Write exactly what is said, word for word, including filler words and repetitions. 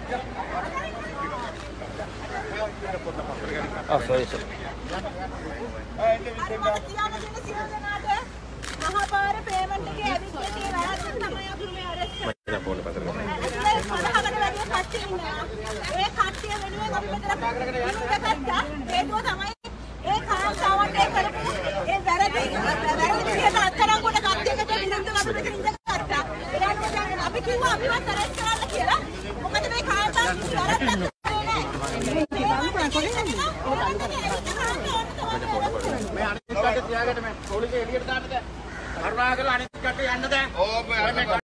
Oh, sorry, sorry. මහපාර payment එකේ ඇවිත් තියෙන වැරද්ද තමයි අකුරු මේ අරෙස්ට් කරන්නේ. මම ෆෝන් එක පතර කරනවා. පහකට වැඩි කට්ටිය ඉන්නවා. ඒ කට්ටිය වෙනුවෙන් අපි මෙතන ගත්තා. හේතුව තමයි ඒ කාන්තාවන්ට ඒ කරපු ඒ වැරදි වැරදි විදිහට අත්තරංගුවට කට්ටියකට විරුද්ධව අපිට කින්ද ගත්තා. ඒකට දැන් අපි කිව්වා අපිවත් අරෙස්ට් කරන්න කියලා. මොකද මේ කාන්තාවන් වැරද්දක් කරේ නැහැ. මේ අනිත් කට්ටිය තියාගන්න මේ පොලිසිය එළියට දාන්නද? කරුණාකරලා අනිත් කට්ටිය යන්න දැන්. ඕ